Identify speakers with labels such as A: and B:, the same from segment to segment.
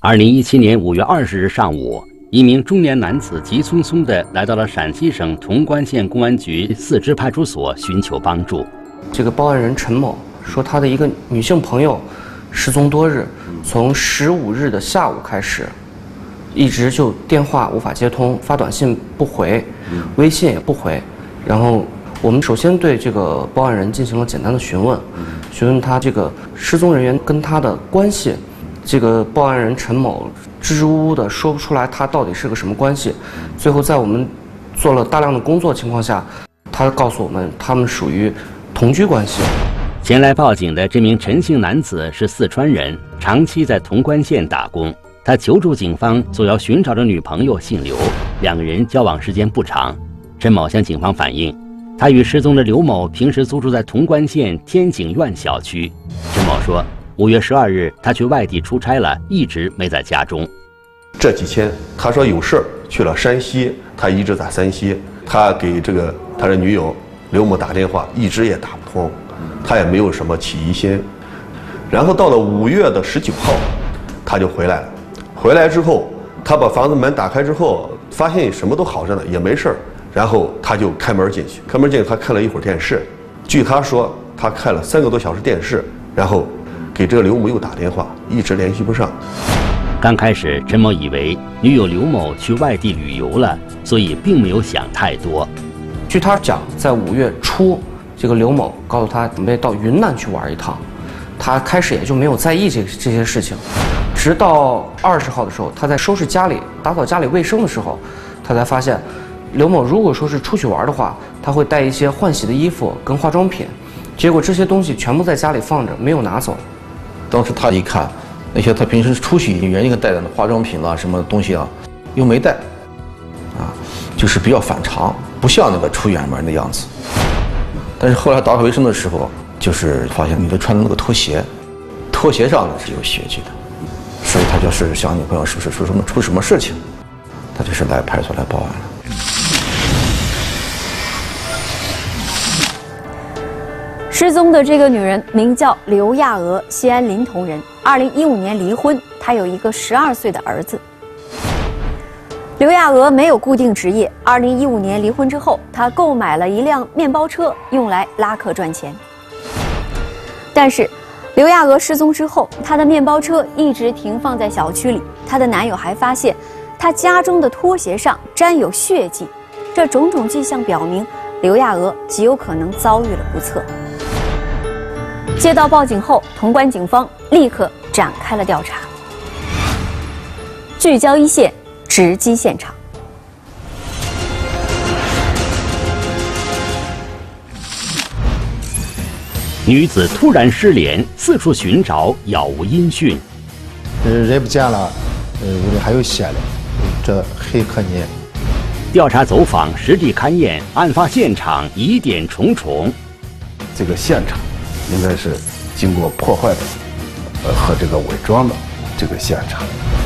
A: 2017年5月20日上午，一名中年男子急匆匆地来到了陕西省潼关县公安局4支派出所寻求帮助。
B: 这个报案人陈某说，他的一个女性朋友失踪多日，从15日的下午开始，一直就电话无法接通，发短信不回，微信也不回。然后我们首先对这个报案人进行了简单的询问，询问他这个失踪人员跟他的关系。这个报案人陈某支支吾吾的说不出来他到底是个什么关系。最后在我们做了大量的工作情况下，他告诉我们他们属于同居关系。
A: 前来报警的这名陈姓男子是四川人，长期在潼关县打工。他求助警方，索要寻找的女朋友姓刘，两个人交往时间不长。陈某向警方反映，他与失踪的刘某平时租住在潼关县天景苑小区。陈某说，5月12日他去外地出差了，一直没在家中。
C: 这几天他说有事去了山西，他一直在山西。他给他的女友刘某打电话，一直也打不通，他也没有什么起疑心。然后到了5月19号，他就回来了。回来之后，他把房子门打开之后，发现什么都好着呢，也没事儿。然后他就开门进去，他看了一会儿电视。据他说，他看了3个多小时电视，然后给这个刘某又打电话，一直联系不上。
A: 刚开始，陈某以为女友刘某去外地旅游了，所以并没有想太多。
B: 据他讲，在5月初，这个刘某告诉他准备到云南去玩一趟，他开始也就没有在意这些事情。直到20号的时候，他在收拾家里、打扫家里卫生的时候，他才发现，刘某如果说是出去玩的话，他会带一些换洗的衣服跟化妆品，结果这些东西全部在家里放着，没有拿走。
D: 当时他一看，那些他平时出去原应该带的化妆品啊，什么东西啊，又没带，就是比较反常，不像那个出远门的样子。但是后来打扫卫生的时候，就是发现女的穿的那个拖鞋，拖鞋上呢是有血迹的，所以他就是想女朋友是不是出什么事情，他就是来派出所来报案了。
E: 失踪的这个女人名叫刘亚娥，西安临潼人，2015年离婚，她有一个12岁的儿子。刘亚娥没有固定职业，2015年离婚之后，她购买了一辆面包车，用来拉客赚钱。但是，刘亚娥失踪之后，她的面包车一直停放在小区里，她的男友还发现，她家中的拖鞋上沾有血迹，这种种迹象表明，刘亚娥极有可能遭遇了不测。接到报警后，潼关警方立刻展开了调查，聚焦一线，直击现场。
A: 女子突然失联，四处寻找，杳无音讯。
F: 人不见了，屋里还有血嘞，这很可疑。
A: 调查走访，实地勘验，案发现场疑点重重。
F: 这个现场应该是经过破坏的，和这个伪装的这个现场。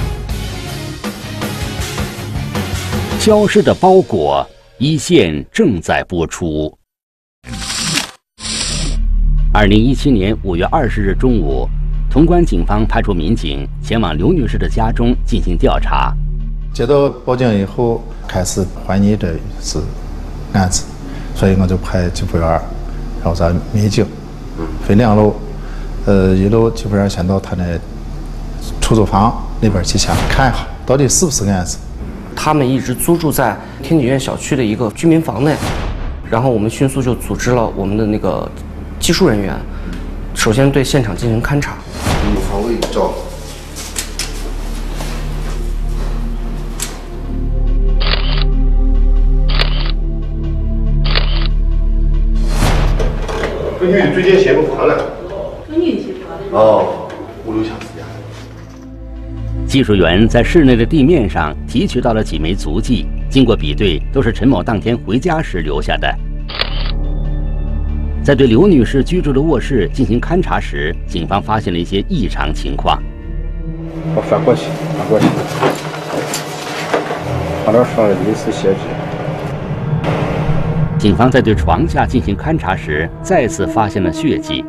A: 消失的包裹，一线正在播出。2017年5月20日中午，潼关警方派出民警前往刘女士的家中进行调查。
F: 接到报警以后，开始怀疑这是案子，所以我就派缉捕员，然后咱民警分2路，1路缉捕员先到他那出租房那边去先看一下，到底是不是案子。
B: 他们一直租住在天景苑小区的一个居民房内，然后我们迅速就组织了我们的那个技术人员，首先对现场进行勘查。
F: 方位照。
C: 这女的最近写过款了。
G: 这女的写过了。
C: 哦，5、6箱时间。
A: 技术员在室内的地面上提取到了几枚足迹，经过比对，都是陈某当天回家时留下的。在对刘女士居住的卧室进行勘查时，警方发现了一些异常情况。
F: 我翻过去，旁边放了疑似血迹。
A: 警方在对床下进行勘查时，再次发现了血迹。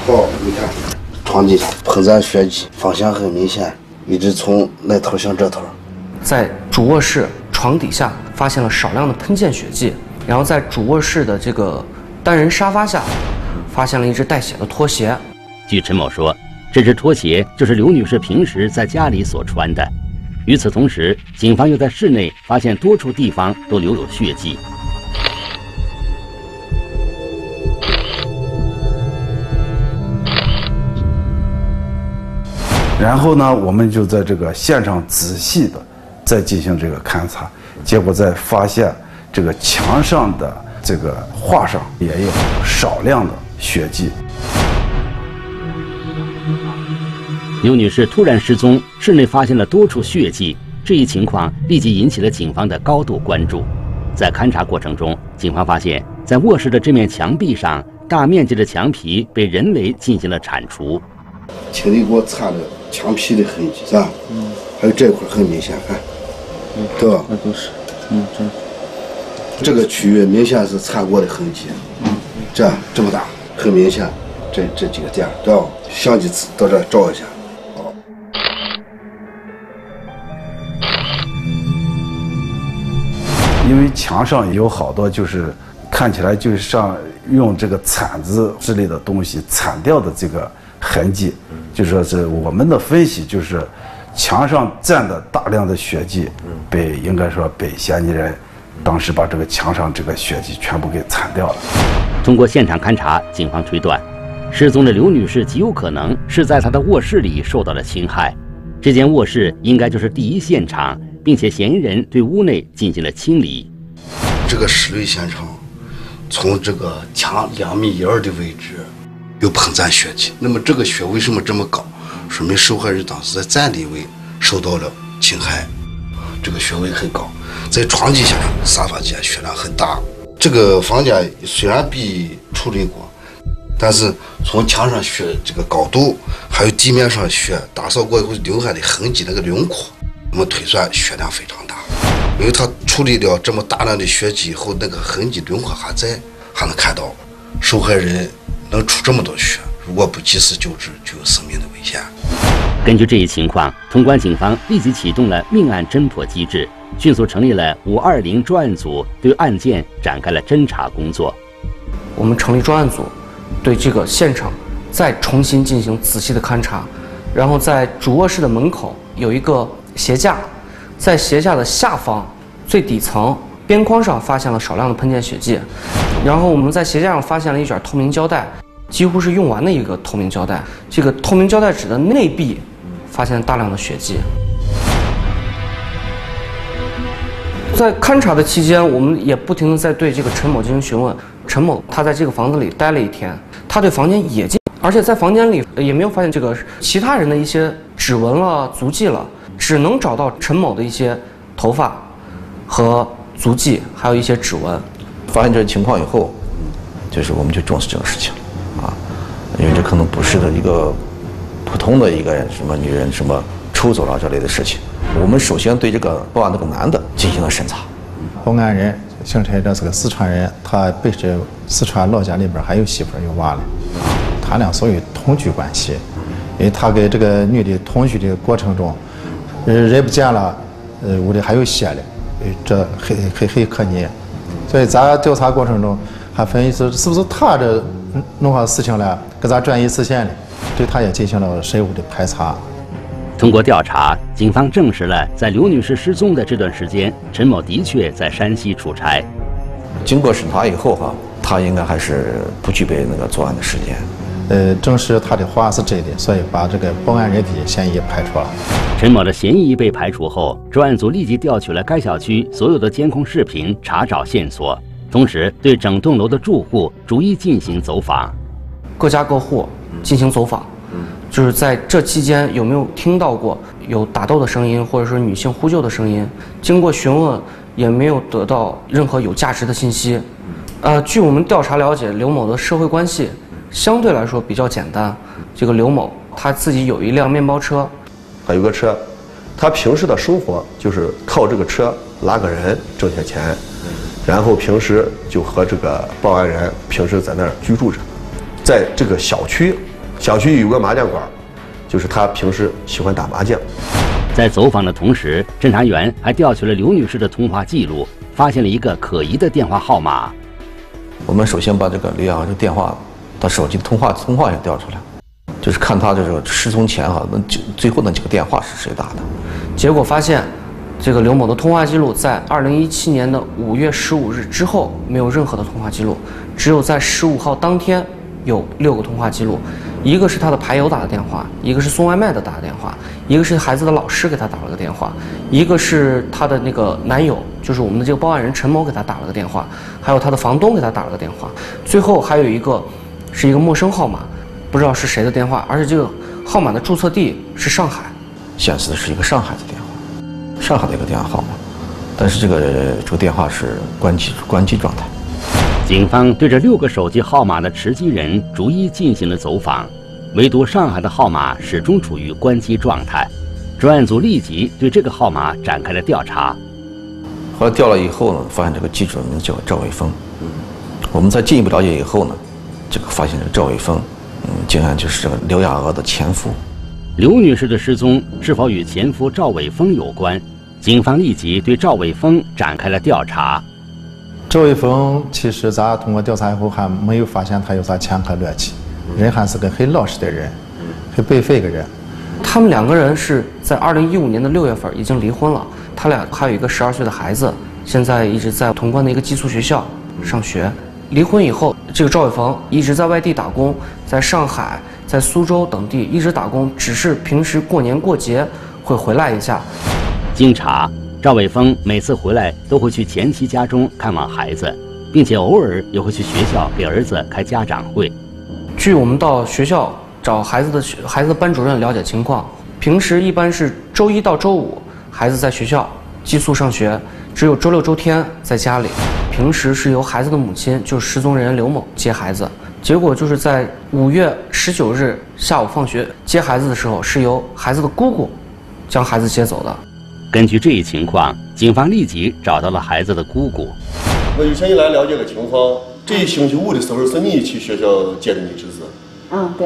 H: 好，你看，床底下喷洒血迹，方向很明显，一直从那头向这头。
B: 在主卧室床底下发现了少量的喷溅血迹，然后在主卧室的这个单人沙发下，发现了一只带血的拖鞋。
A: 据陈某说，这只拖鞋就是刘女士平时在家里所穿的。与此同时，警方又在室内发现多处地方都留有血迹。
I: 然后呢，我们就在这个现场仔细的再进行这个勘查，结果在发现这个墙上的这个画上也有少量的血迹。
A: 刘女士突然失踪，室内发现了多处血迹，这一情况立即引起了警方的高度关注。在勘查过程中，警方发现，在卧室的这面墙壁上，大面积的墙皮被人为进行了铲除。
H: 请你给我擦的墙皮的痕迹，是吧？还有这块很明显，看，对吧？
D: 那都是，
H: 这个区域明显是擦过的痕迹，这么大，很明显，这几个点，对吧？相机到这照一下。
I: 因为墙上有好多就是看起来就是像用这个铲子之类的东西铲掉的这个痕迹，就说是我们的分析就是墙上沾的大量的血迹，应该说被嫌疑人当时把这个墙上这个血迹全部给铲掉了。
A: 通过现场勘查，警方推断，失踪的刘女士极有可能是在她的卧室里受到了侵害，这间卧室应该就是第一现场，并且嫌疑人对屋内进行了清理。
H: 这个室内现场，从这个墙2.1米的位置有喷洒血迹，那么这个血为什么这么高？说明受害人当时在站立位受到了侵害，这个血位很高。在床底下、沙发底下血量很大。这个房间虽然被处理过，但是从墙上血这个高度，还有地面上血打扫过以后留下的痕迹那个轮廓，我们推算血量非常大。因为他处理掉这么大量的血迹以后，那个痕迹轮廓还在，还能看到受害人能出这么多血，如果不及时救治，就有生命的危险。
A: 根据这一情况，潼关警方立即启动了命案侦破机制，迅速成立了520专案组，对案件展开了侦查工作。
B: 我们成立专案组，对这个现场再重新进行仔细的勘查，然后在主卧室的门口有一个鞋架，在鞋架的下方最底层边框上发现了少量的喷溅血迹，然后我们在鞋架上发现了一卷透明胶带，几乎是用完的一个透明胶带。这个透明胶带纸的内壁发现大量的血迹。在勘查的期间，我们也不停地在对这个陈某进行询问。陈某他在这个房子里待了1天，他对房间也进，而且在房间里也没有发现这个其他人的一些指纹了、足迹了，只能找到陈某的一些头发和足迹，还有一些指纹。
D: 发现这个情况以后，就是我们就重视这个事情啊，因为这可能不是的一个普通的一个什么女人什么出走了这类的事情。我们首先对这个报案那个男的进行了审查。
F: 报案人姓陈，这是个四川人，他本身四川老家里边还有媳妇有娃了，他俩属于同居关系。因为他跟这个女的同居的过程中，人不见了，屋里还有血嘞，这很可疑。所以咱调查过程中还分析是不是他这弄好事情了，给咱转移视线了，对他也进行了深入的排查。
A: 通过调查，警方证实了在刘女士失踪的这段时间，陈某的确在山西出差。
D: 经过审查以后他应该还是不具备那个作案的时间。
F: 证实他的话是真的，所以把这个报案人的嫌疑排除了。
A: 陈某的嫌疑被排除后，专案组立即调取了该小区所有的监控视频，查找线索，同时对整栋楼的住户逐一进行走访，
B: 各家各户进行走访。就是在这期间有没有听到过有打斗的声音，或者是女性呼救的声音？经过询问，也没有得到任何有价值的信息。据我们调查了解，刘某的社会关系相对来说比较简单。这个刘某他自己有一辆面包车，
C: 还有个车，他平时的生活就是靠这个车拉个人挣些钱，然后平时就和这个报案人平时在那儿居住着，在这个小区小区有个麻将馆，就是他平时喜欢打麻将。
A: 在走访的同时，侦查员还调取了刘女士的通话记录，发现了一个可疑的电话号码。
D: 我们首先把这个刘亚娥的电话、她手机的通话也调出来，就是看她这个失踪前最后那几个电话是谁打的。
B: 结果发现，这个刘某的通话记录在2017年的5月15日之后没有任何的通话记录，只有在15号当天有6个通话记录，一个是他的牌友打的电话，一个是送外卖的打的电话，一个是孩子的老师给他打了个电话，一个是他的那个男友，就是我们的这个报案人陈某给他打了个电话，还有他的房东给他打了个电话，最后还有一个是一个陌生号码，不知道是谁的电话，而且这个号码的注册地是上海，
D: 显示的是一个上海的电话，上海的一个电话号码，但是这个电话是关机状态。
A: 警方对这6个手机号码的持机人逐一进行了走访，唯独上海的号码始终处于关机状态。专案组立即对这个号码展开了调查。
D: 后来调了以后呢，发现这个机主的名字叫赵伟峰。我们在进一步了解以后呢，这个发现这个赵伟峰，竟然就是这个刘亚娥的前夫。
A: 刘女士的失踪是否与前夫赵伟峰有关？警方立即对赵伟峰展开了调查。
F: 赵伟峰其实咱通过调查以后还没有发现他有啥前科劣迹，人还是个很老实的人，很本分一个人。
B: 他们2个人是在2015年的6月份已经离婚了，他俩还有一个12岁的孩子，现在一直在潼关的一个寄宿学校上学。离婚以后，这个赵伟峰一直在外地打工，在上海、在苏州等地一直打工，只是平时过年过节会回来一下。
A: 经查，赵伟峰每次回来都会去前妻家中看望孩子，并且偶尔也会去学校给儿子开家长会。
B: 据我们到学校找孩子的班主任了解情况，平时一般是周1到周5孩子在学校寄宿上学，只有周6、周天在家里。平时是由孩子的母亲，就是失踪人刘某接孩子。结果就是在5月19日下午放学接孩子的时候，是由孩子的姑姑将孩子接走的。
A: 根据这一情况，警方立即找到了孩子的姑姑。
C: 我以前你来了解个情况，这一星期5的时候是你去学校接的你侄子？
G: 对。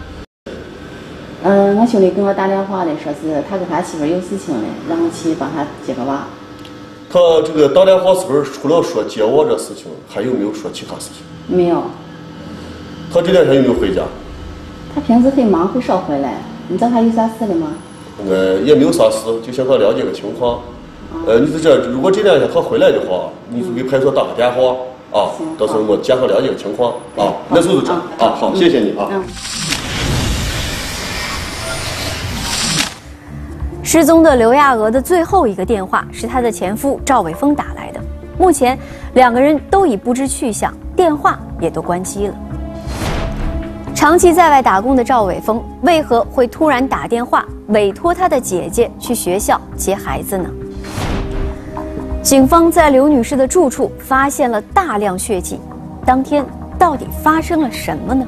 G: 我兄弟给我打电话的，说是他跟他媳妇有事情的，让我去帮他接个娃。
C: 他这个打电话时候除了说接我这事情，还有没有说其他事情？
G: 没有。
C: 他这2天有没有回家？
G: 他平时很忙，很少回来。你知道他有啥事的吗？
C: 也没有啥事，就向他了解个情况。你是这，如果这2天他回来的话，你就给派出所打个电话啊，到时候我简单了解个情况啊。那就是这啊，好，谢谢你啊。
E: 失踪的刘亚娥的最后一个电话是她的前夫赵伟峰打来的，目前2个人都已不知去向，电话也都关机了。长期在外打工的赵伟峰为何会突然打电话委托他的姐姐去学校接孩子呢？警方在刘女士的住处发现了大量血迹，当天到底发生了什么呢？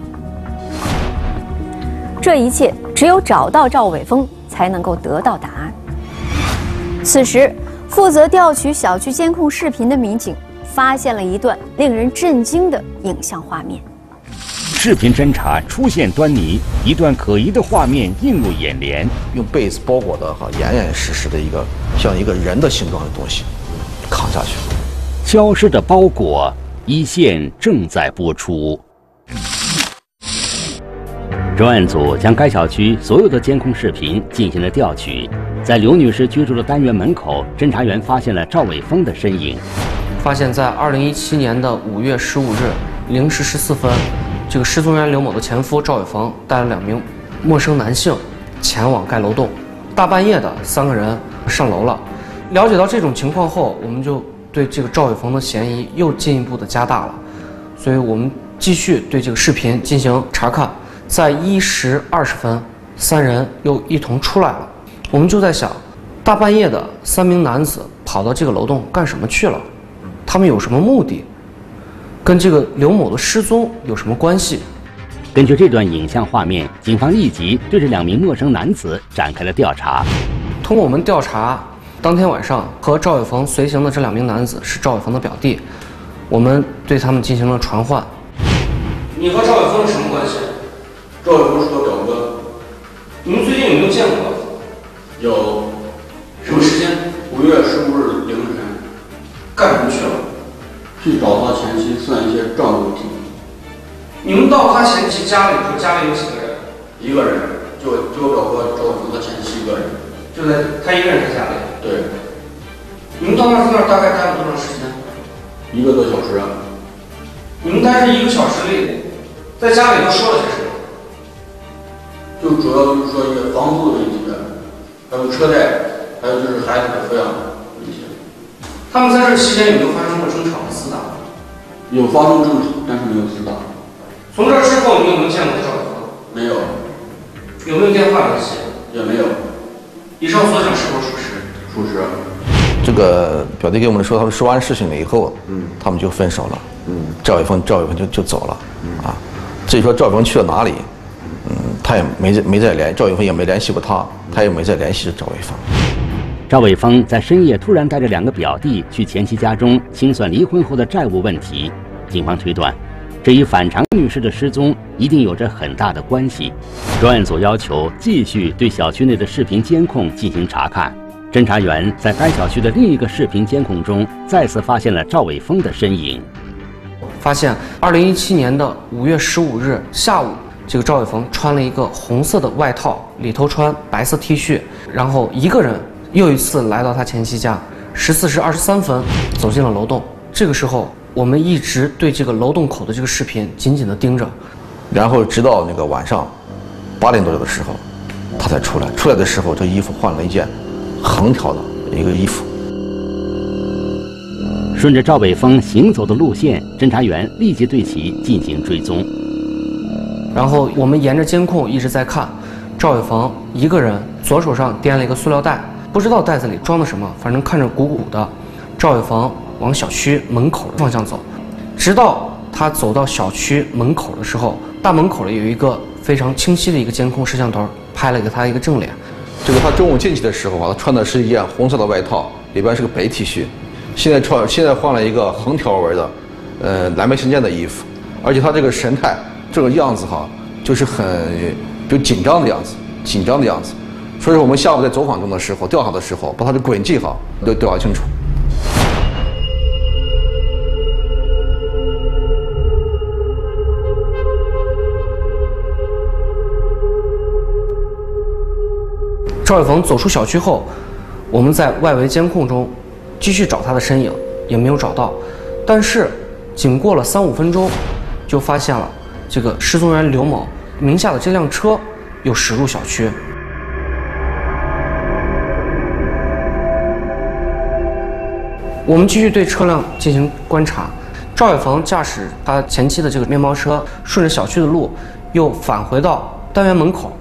E: 这一切只有找到赵伟峰才能够得到答案。此时，负责调取小区监控视频的民警发现了一段令人震惊的影像画面。
A: 视频侦查出现端倪，一段可疑的画面映入眼帘。
D: 用被子包裹的严严实实的一个像一个人的形状的东西扛下去。
A: 消失的包裹，一线正在播出。专案组将该小区所有的监控视频进行了调取，在刘女士居住的单元门口，侦查员发现了赵伟峰的身影。
B: 发现在2017年的5月15日0时14分，这个失踪人刘某的前夫赵伟峰带了2名陌生男性前往该楼栋。大半夜的，3个人上楼了。了解到这种情况后，我们就对这个赵伟峰的嫌疑又进一步的加大了，所以我们继续对这个视频进行查看。在1时20分，3人又一同出来了。我们就在想，大半夜的3名男子跑到这个楼栋干什么去了？他们有什么目的？跟这个刘某的失踪有什么关系？
A: 根据这段影像画面，警方立即对这2名陌生男子展开了调查。
B: 通过我们调查，当天晚上和赵伟峰随行的这2名男子是赵伟峰的表弟，我们对他们进行了传唤。你和赵伟峰是什么关系？
J: 赵伟峰是我表哥。
B: 你们最近有没有见过？
J: 有。
B: 什么时间
J: ？5月15日凌晨。
B: 干什么去了？
J: 去找他前妻算一些账务题。
B: 你们到他前妻家里头，家里有几个人
J: ？1个人，就我表哥赵伟峰他前妻1个人。
B: 就在他一个人在家里。
J: 对。
B: 你们到那儿大概待了多长时间
J: ？1个多小时。
B: 你们待这1个小时里，在家里都说了些什么？
J: 就主要就是说一个房租的问题，还有车贷，还有就是孩子的抚养问题。
B: 他们在这期间有没有发生过争吵、厮打？
J: 有发生争吵，但是没有厮打。
B: 从这之后，你有没有见过赵伟峰？
J: 没有。
B: 有没有电话联系？
J: 也没有。
B: 以上所讲是否属实？
J: 属实。
D: 这个表弟给我们说，他们说完事情了以后，他们就分手了。赵伟峰就走了。啊，至于说赵伟峰去了哪里，他也没再联，赵伟峰也没联系过他，他也没再联系着赵伟峰。
A: 赵伟峰在深夜突然带着2个表弟去前妻家中清算离婚后的债务问题，警方推断，这与反常女士的失踪一定有着很大的关系。专案组要求继续对小区内的视频监控进行查看。侦查员在该小区的另一个视频监控中再次发现了赵伟峰的身影。
B: 发现2017年的5月15日下午，这个赵伟峰穿了一个红色的外套，里头穿白色 T 恤，然后一个人又一次来到他前妻家，14时23分走进了楼栋。这个时候，我们一直对这个楼栋口的这个视频紧紧地盯着，
D: 然后直到那个晚上8点多的时候，他才出来。出来的时候，这衣服换了一件横条的一个衣服。
A: 顺着赵伟峰行走的路线，侦查员立即对其进行追踪。
B: 然后我们沿着监控一直在看，赵伟峰一个人左手上掂了一个塑料袋，不知道袋子里装的什么，反正看着鼓鼓的。赵伟峰往小区门口的方向走，直到他走到小区门口的时候，大门口里有一个非常清晰的一个监控摄像头拍了他一个正脸。
D: 这个他中午进去的时候啊，他穿的是一件红色的外套，里边是个白 T 恤。现在换了一个横条纹的，蓝白相间的衣服，而且他这个神态，这个样子哈，就是很就紧张的样子，所以说我们下午在走访中的时候，调查的时候，把他的轨迹哈都调查清楚。
B: 赵伟峰走出小区后，我们在外围监控中继续找他的身影，也没有找到。但是仅过了3-5分钟，就发现了这个失踪人刘某名下的这辆车又驶入小区。我们继续对车辆进行观察。赵伟峰驾驶他前妻的这个面包车，顺着小区的路又返回到单元门口。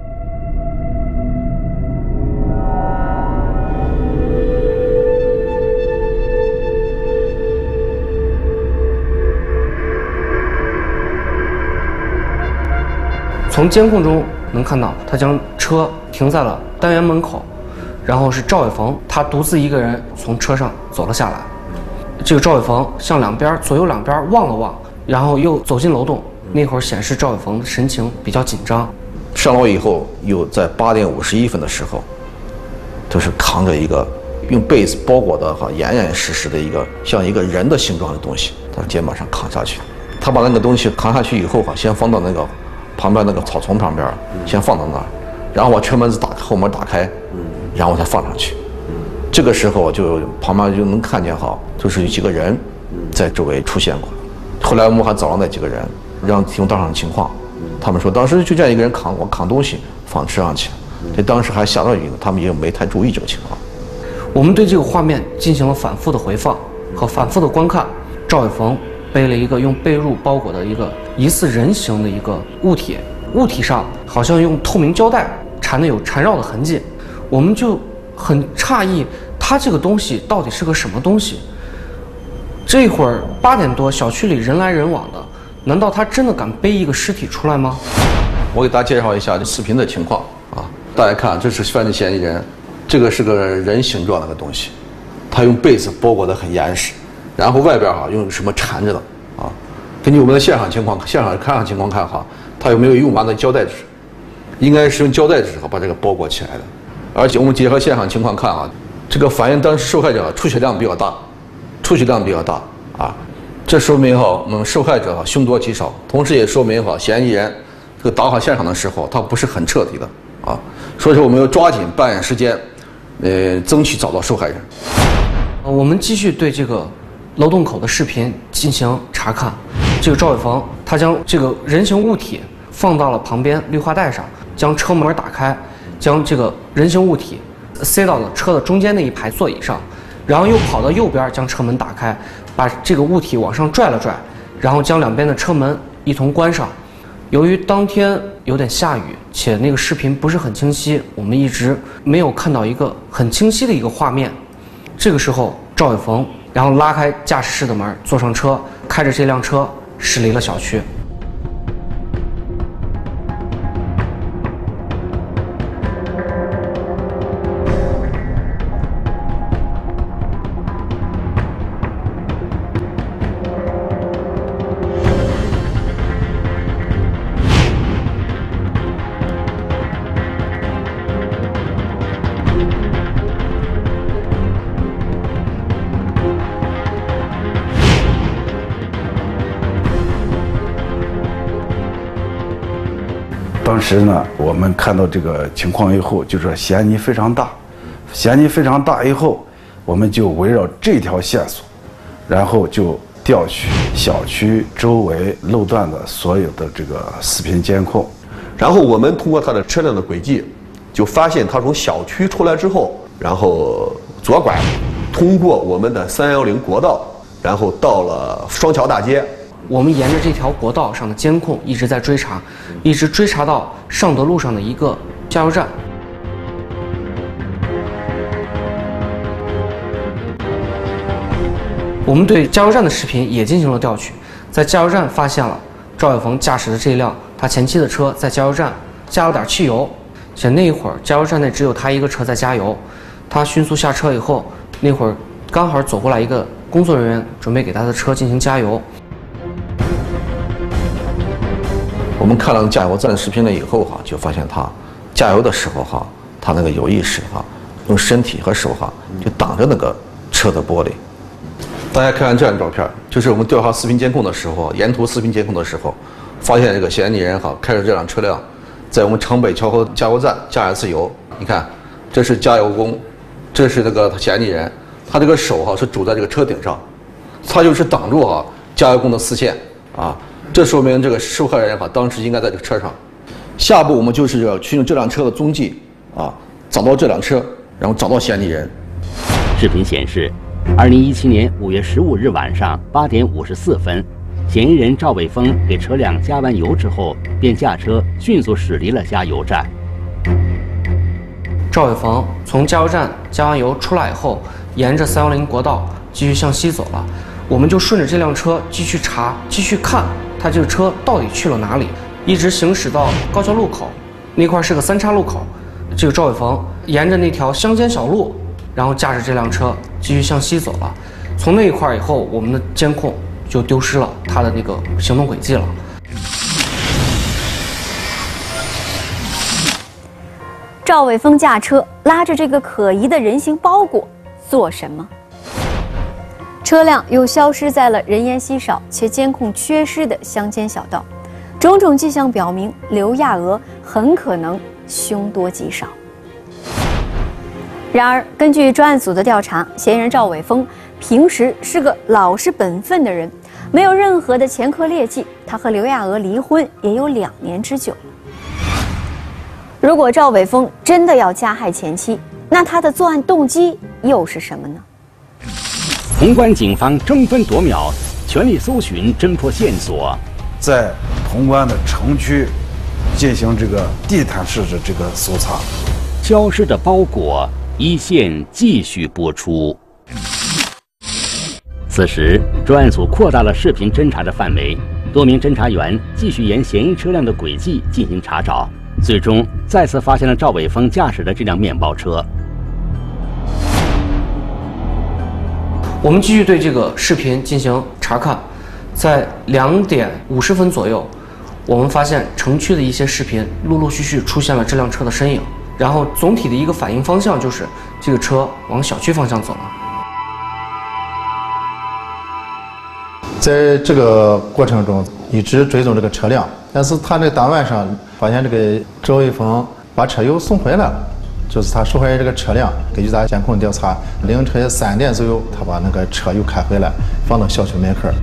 B: 从监控中能看到，他将车停在了单元门口，然后是赵伟峰，他独自一个人从车上走了下来。这个赵伟峰向左右两边望了望，然后又走进楼栋。那会儿显示赵伟峰的神情比较紧张。
D: 上楼以后，又在8点51分的时候，就是扛着一个用被子包裹的严严实实的一个像一个人的形状的东西，他肩膀上扛下去。他把那个东西扛下去以后先放到那个旁边那个草丛旁边，先放到那儿，然后把车门子后门打开，然后才放上去。这个时候就旁边就能看见就是有几个人在周围出现过。后来我们还找了那几个人，让提供当场的情况。他们说当时就这样一个人扛东西放车上去，这当时还吓到一个，他们也没太注意这个情况。
B: 我们对这个画面进行了反复的回放和反复的观看。赵伟峰背了一个用被褥包裹的一个疑似人形的一个物体，物体上好像用透明胶带缠的有缠绕的痕迹。我们就很诧异，他这个东西到底是个什么东西？这会儿8点多，小区里人来人往的，难道他真的敢背一个尸体出来吗？
D: 我给大家介绍一下这视频的情况啊，大家看，这是犯罪嫌疑人，这个是个人形状的个东西，他用被子包裹得很严实，然后外边用什么缠着的啊？根据我们的现场情况看他有没有用完的胶带纸？应该是用胶带纸把这个包裹起来的。而且我们结合现场情况看啊，这个反映当时受害者出血量比较大，啊，这说明我们受害者凶多吉少，同时也说明嫌疑人这个打好现场的时候，他不是很彻底的啊。所以说我们要抓紧办案时间，争取找到受害人。
B: 我们继续对这个漏洞口的视频进行查看。这个赵伟峰他将这个人形物体放到了旁边绿化带上，将车门打开，将这个人形物体塞到了车的中间那一排座椅上，然后又跑到右边将车门打开，把这个物体往上拽了拽，然后将两边的车门一同关上。由于当天有点下雨，且那个视频不是很清晰，我们一直没有看到一个很清晰的一个画面。这个时候，赵伟峰然后拉开驾驶室的门，坐上车，开着这辆车驶离了小区。
I: 当时呢，我们看到这个情况以后，就说嫌疑非常大，嫌疑非常大以后，我们就围绕这条线索，然后就调取小区周围路段的所有的这个视频监控，
C: 然后我们通过他的车辆的轨迹，就发现他从小区出来之后，然后左拐，通过我们的310国道，然后到了双桥大街。
B: 我们沿着这条国道上的监控一直在追查，一直追查到尚德路上的一个加油站。我们对加油站的视频也进行了调取，在加油站发现了赵伟峰驾驶的这辆他前妻的车在加油站加了点汽油，且那一会儿加油站内只有他一个车在加油。他迅速下车以后，那会儿刚好走过来一个工作人员，准备给他的车进行加油。
D: 我们看了加油站视频了以后就发现他加油的时候他那个有意识用身体和手就挡着那个车的玻璃。大家看看这张照片，就是我们调查视频监控的时候，沿途视频监控的时候，发现这个嫌疑人开着这辆车辆，在我们城北桥河加油站加一次油。你看，这是加油工，这是那个嫌疑人，他这个手是拄在这个车顶上，他就是挡住加油工的视线啊。这说明这个受害人当时应该在这个车上。下步我们就是要去用这辆车的踪迹找到这辆车，然后找到嫌疑人。
A: 视频显示，2017年5月15日晚上8点54分，嫌疑人赵伟峰给车辆加完油之后，便驾车迅速驶离了加油站。
B: 赵伟峰从加油站加完油出来以后，沿着310国道继续向西走了。我们就顺着这辆车继续查，继续看他这个车到底去了哪里，一直行驶到高桥路口，那块是个3岔路口。这个赵伟峰沿着那条乡间小路，然后驾驶这辆车继续向西走了。从那一块以后，我们的监控就丢失了他的那个行动轨迹了。
E: 赵伟峰驾车拉着这个可疑的人形包裹做什么？车辆又消失在了人烟稀少且监控缺失的乡间小道，种种迹象表明刘亚娥很可能凶多吉少。然而，根据专案组的调查，嫌疑人赵伟峰平时是个老实本分的人，没有任何的前科劣迹。他和刘亚娥离婚也有2年之久了。如果赵伟峰真的要加害前妻，那他的作案动机又是什么呢？
A: 潼关警方争分夺秒，全力搜寻，侦破线索，
I: 在潼关的城区进行这个地毯式的这个搜查。
A: 消失的包裹，一线继续播出。此时，专案组扩大了视频侦查的范围，多名侦查员继续沿嫌疑车辆的轨迹进行查找，最终再次发现了赵伟峰驾驶的这辆面包车。
B: 我们继续对这个视频进行查看，在2点50分左右， 我们发现城区的一些视频陆陆续续出现了这辆车的身影，然后总体的一个反应方向就是这个车往小区方向走了。
F: 在这个过程中一直追踪这个车辆，但是他这当晚上发现这个赵伟峰把车又送回来了，就是他受害人这个车辆，根据咱监控调查，凌晨3点左右，他把那个车又开回来，放到小区门口。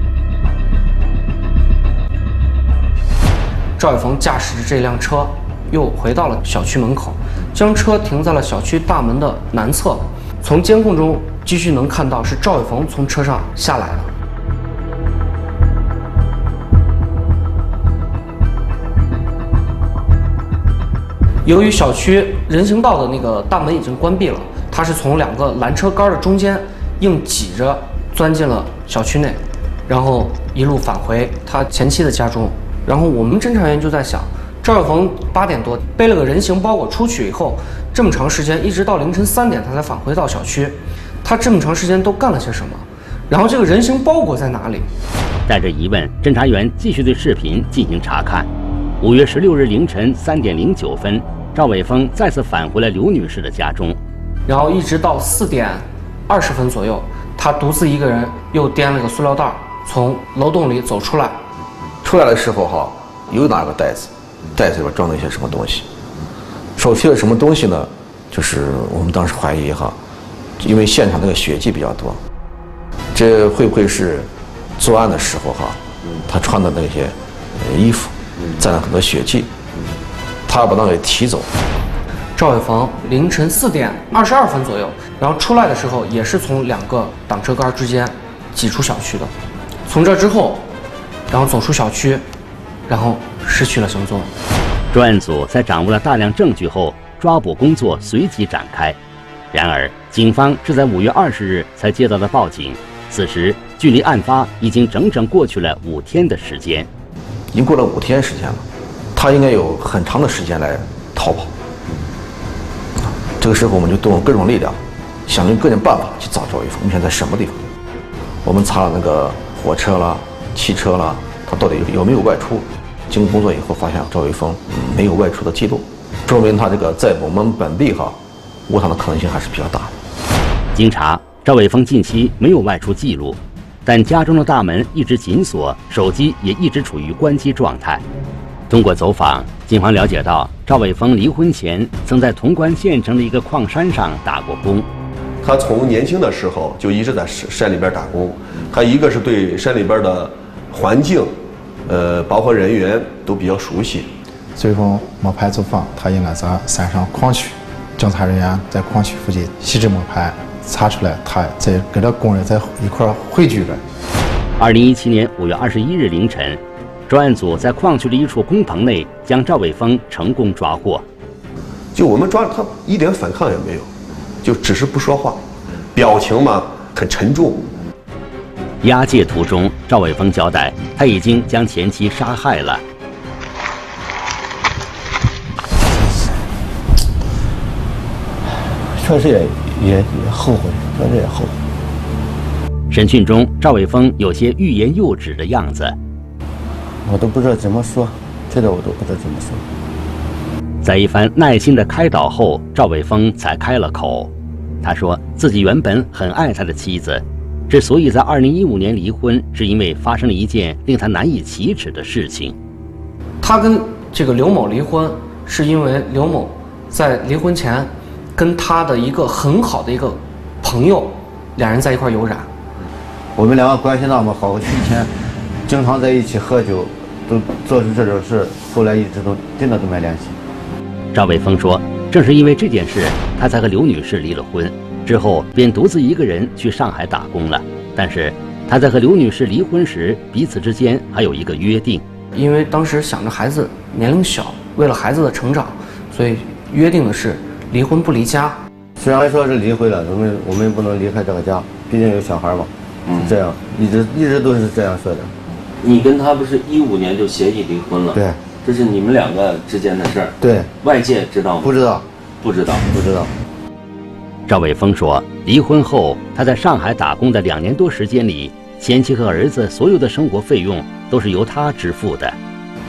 B: 赵伟峰驾驶着这辆车又回到了小区门口，将车停在了小区大门的南侧。从监控中继续能看到是赵伟峰从车上下来了。由于小区人行道的那个大门已经关闭了，他是从2个拦车杆的中间硬挤着钻进了小区内，然后一路返回他前妻的家中。然后我们侦查员就在想，赵伟峰8点多背了个人形包裹出去以后，这么长时间一直到凌晨3点他才返回到小区，他这么长时间都干了些什么？然后这个人形包裹在哪里？
A: 带着疑问，侦查员继续对视频进行查看。5月16日凌晨3点09分，赵伟峰再次返回了刘女士的家中，
B: 然后一直到4点20分左右，他独自一个人又掂了个塑料袋，从楼栋里走出来。
D: 出来的时候哈，又拿个袋子，袋子里边装了一些什么东西。手提的什么东西呢？就是我们当时怀疑哈，因为现场那个血迹比较多，这会不会是作案的时候哈，他穿的那些衣服沾了很多血迹，他要把那给提走。
B: 赵伟峰凌晨4点22分左右，然后出来的时候也是从2个挡车杆之间挤出小区的。从这之后，然后走出小区，然后失去了行踪。
A: 专案组在掌握了大量证据后，抓捕工作随即展开。然而，警方是在5月20日才接到的报警，此时距离案发已经整整过去了5天的时间。
D: 已经过了5天时间了，他应该有很长的时间来逃跑。这个时候，我们就动用各种力量，想尽各种办法去找赵伟峰。目前在什么地方？我们查了那个火车啦、汽车啦，他到底有没有外出？经过工作以后，发现赵伟峰没有外出的记录，说明他这个在我们本地哈窝藏的可能性还是比较大的。
A: 经查，赵伟峰近期没有外出记录，但家中的大门一直紧锁，手机也一直处于关机状态。通过走访，警方了解到，赵伟峰离婚前曾在潼关县城的一个矿山上打过工。
C: 他从年轻的时候就一直在山里边打工，他一个是对山里边的环境，包括人员都比较熟悉。
F: 随风摸排走访，他应该在山上矿区，侦查人员在矿区附近细致摸排，查出来他在跟着工人在一块汇聚着。
A: 2017年5月21日凌晨，专案组在矿区的一处工棚内将赵伟峰成功抓获。
C: 就我们抓他一点反抗也没有，就只是不说话，表情嘛很沉重。
A: 押解途中，赵伟峰交代，他已经将前妻杀害了。
K: 确实也后悔，确实也后悔。
A: 审讯中，赵伟峰有些欲言又止的样子。
K: 我都不知道怎么说，这个我都不知道怎么说。
A: 在一番耐心的开导后，赵伟峰才开了口。他说自己原本很爱他的妻子，之所以在2015年离婚，是因为发生了一件令他难以启齿的事情。
B: 他跟这个刘某离婚，是因为刘某在离婚前跟他的一个很好的一个朋友，两人在一块有染。
K: 我们两个关系那么好，以前经常在一起喝酒，都做出这种事，后来一直都真的都没联系。
A: 赵伟峰说，正是因为这件事，他才和刘女士离了婚，之后便独自一个人去上海打工了。但是他在和刘女士离婚时，彼此之间还有一个约定，
B: 因为当时想着孩子年龄小，为了孩子的成长，所以约定的是离婚不离家。
K: 虽然说是离婚了，我们不能离开这个家，毕竟有小孩嘛。是这样，一直都是这样说的。
L: 你跟他不是15年就协议离婚了？
K: 对，
L: 这是你们两个之间的事儿。
K: 对，
L: 外界知道吗？
K: 不知道，
L: 不知道。
A: 赵伟峰说，离婚后他在上海打工的2年多时间里，前妻和儿子所有的生活费用都是由他支付的。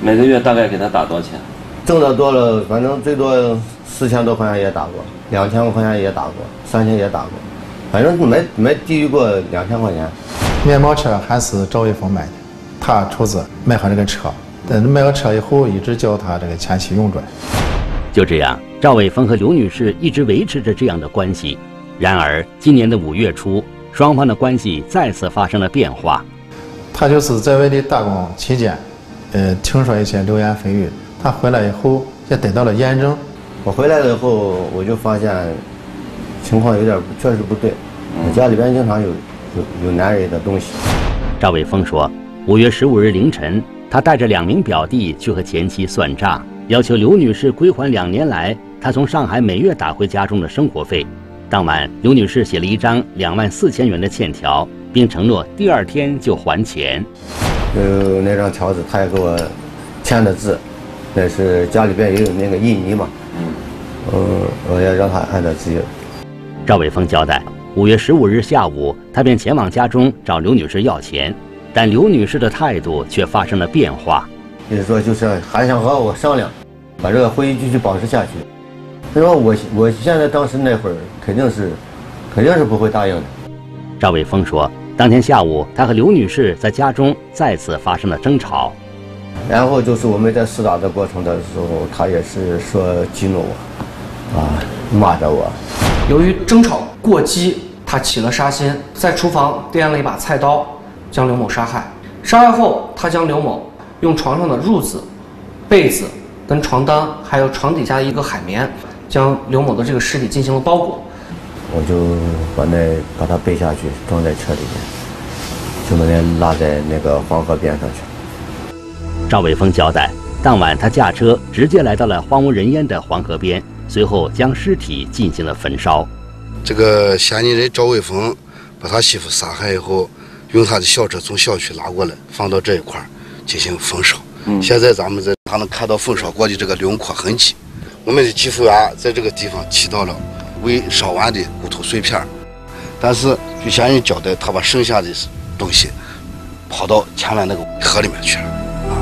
L: 每个月大概给他打多少钱？
K: 挣得多了，反正最多4000多块钱也打过，2000多块钱也打过，3000也打过，反正没低于过2000块钱。
F: 面包车还是赵卫峰买的，他出资买好这个车，但是买了车以后一直叫他这个前妻用转。
A: 就这样，赵卫峰和刘女士一直维持着这样的关系。然而，今年的5月初，双方的关系再次发生了变化。
F: 他就是在外地打工期间，听说一些流言蜚语。他回来以后也得到了验证。
K: 我回来了以后，我就发现情况有点确实不对，家里边经常有男人的东西。
A: 赵卫峰说，5月15日凌晨，他带着2名表弟去和前妻算账，要求刘女士归还2年来他从上海每月打回家中的生活费。当晚，刘女士写了一张24000元的欠条，并承诺第2天就还钱。
K: 那张条子他也给我签的字，那是家里边也有那个印泥嘛。我也让他按照自己。
A: 赵卫峰交代，5月15日下午，他便前往家中找刘女士要钱，但刘女士的态度却发生了变化。
K: 就是说，就是还想和我商量，把这个会议继续保持下去。他说我现在当时那会儿肯定是不会答应的。
A: 赵卫峰说，当天下午，他和刘女士在家中再次发生了争吵。
K: 然后就是我们在厮打的过程的时候，他也是说激怒我，骂着我。
B: 由于争吵过激，他起了杀心，在厨房掂了一把菜刀，将刘某杀害。杀害后，他将刘某用床上的褥子、被子跟床单，还有床底下的一个海绵，将刘某的这个尸体进行了包裹。
K: 我就把他背下去，装在车里面，就把他拉在那个黄河边上去。
A: 赵卫峰交代，当晚他驾车直接来到了荒无人烟的黄河边，随后将尸体进行了焚烧。
H: 这个嫌疑人赵卫峰把他媳妇杀害以后，用他的小车从小区拉过来，放到这一块进行焚烧。现在咱们还能看到焚烧过的这个轮廓痕迹。我们的技术员在这个地方起到了未烧完的骨头碎片，但是据嫌疑人交代，他把剩下的东西抛到前面那个河里面去了。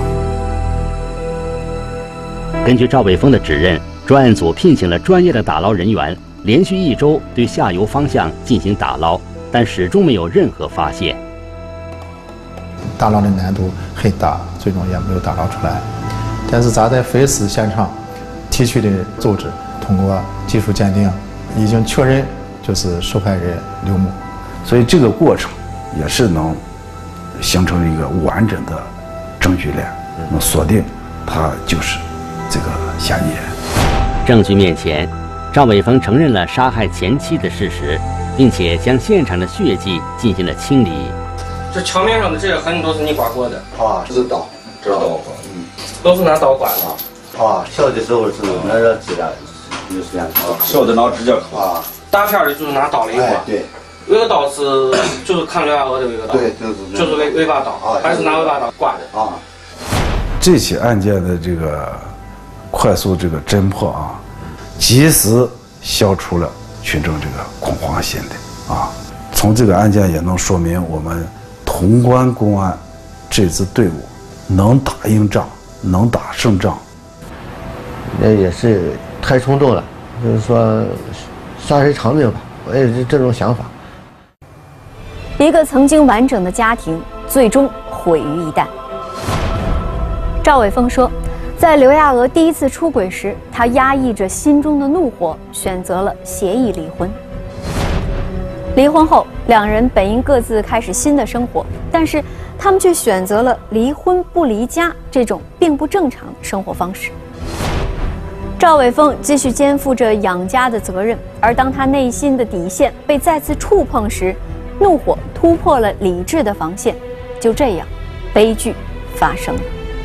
A: 根据赵卫峰的指认，专案组聘请了专业的打捞人员，连续1周对下游方向进行打捞，但始终没有任何发现。
F: 打捞的难度很大，最终也没有打捞出来。但是咱在非死现场提取的组织，通过技术鉴定，已经确认就是受害人刘某。
I: 所以这个过程也是能形成一个完整的证据链，能锁定他就是这个嫌疑人。
A: 证据面前，赵卫峰承认了杀害前妻的事实，并且将现场的血迹进行了清理。
B: 这墙面上的这些痕迹都是你刮过的
K: 这是刀，这是刀，
B: 都是拿刀刮的
K: 小的时候是拿着指甲，有时间
L: 小的拿指甲
B: 刮，大片的就是拿刀来刮。
K: 对，
B: 那个刀是就是看刘亚娥的那个刀，
K: 对，
B: 就是尾巴刀，还是拿尾巴刀刮的
I: 这起案件的这个快速这个侦破及时消除了群众这个恐慌心理从这个案件也能说明我们潼关公安这支队伍能打赢仗，能打胜仗。
K: 那也是太冲动了，就是说杀谁偿命吧，我也是这种想法。
E: 一个曾经完整的家庭，最终毁于一旦。赵卫峰说，在刘亚娥第1次出轨时，他压抑着心中的怒火，选择了协议离婚。离婚后，2人本应各自开始新的生活，但是他们却选择了离婚不离家这种并不正常的生活方式。赵卫峰继续肩负着养家的责任，而当他内心的底线被再次触碰时，怒火突破了理智的防线，就这样，悲剧发生了。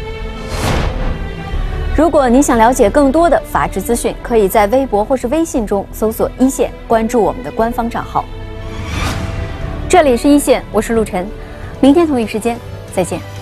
E: 如果你想了解更多的法治资讯，可以在微博或是微信中搜索“一线”，关注我们的官方账号。这里是一线，我是陆晨，明天同一时间再见。